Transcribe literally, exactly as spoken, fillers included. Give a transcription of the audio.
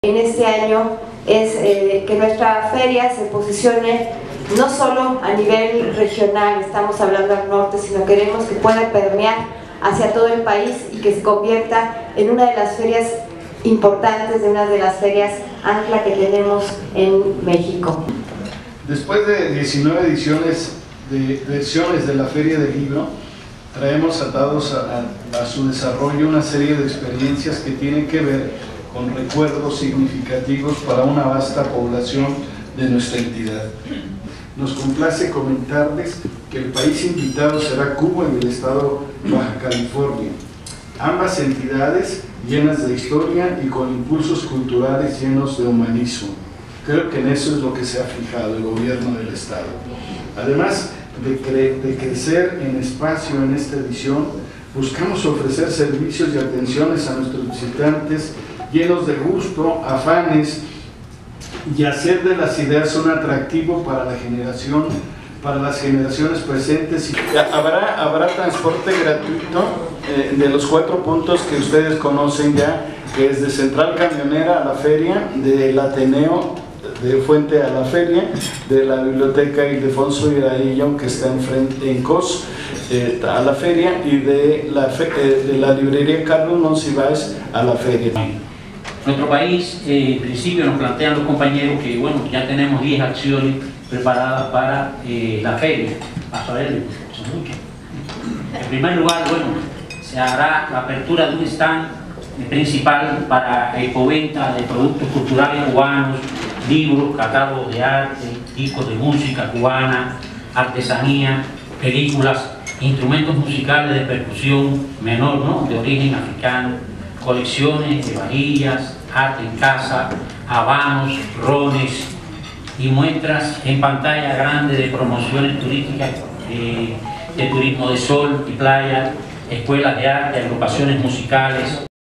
En este año es eh, que nuestra feria se posicione no solo a nivel regional, estamos hablando al norte, sino queremos que pueda permear hacia todo el país y que se convierta en una de las ferias importantes, de una de las ferias ancla que tenemos en México. Después de diecinueve ediciones de versiones de la Feria del Libro, traemos atados a, a, a su desarrollo una serie de experiencias que tienen que ver con recuerdos significativos para una vasta población de nuestra entidad. Nos complace comentarles que el país invitado será Cuba y el estado Baja California. Ambas entidades llenas de historia y con impulsos culturales llenos de humanismo. Creo que en eso es lo que se ha fijado el gobierno del estado. Además de, cre de crecer en espacio en esta edición, buscamos ofrecer servicios y atenciones a nuestros visitantes llenos de gusto, afanes, y hacer de las ideas un atractivo para la generación, para las generaciones presentes. Habrá, habrá transporte gratuito eh, de los cuatro puntos que ustedes conocen ya, que es de Central Camionera a la feria, del Ateneo de Fuente a la feria, de la Biblioteca Ildefonso Iraillo, que está enfrente en Cos, eh, a la feria, y de la, fe, eh, de la librería Carlos Monsiváis a la feria. Nuestro país, eh, en principio nos plantean los compañeros que bueno, ya tenemos diez acciones preparadas para eh, la feria. Paso a verlo, son muchas. En primer lugar, bueno, se hará la apertura de un stand principal para epoventa de productos culturales cubanos, libros, catálogos de arte, discos de música cubana, artesanía, películas, instrumentos musicales de percusión menor, ¿no?, de origen africano, colecciones de varillas, arte en casa, habanos, rones y muestras en pantalla grande de promociones turísticas, eh, de turismo de sol y playa, escuelas de arte, agrupaciones musicales.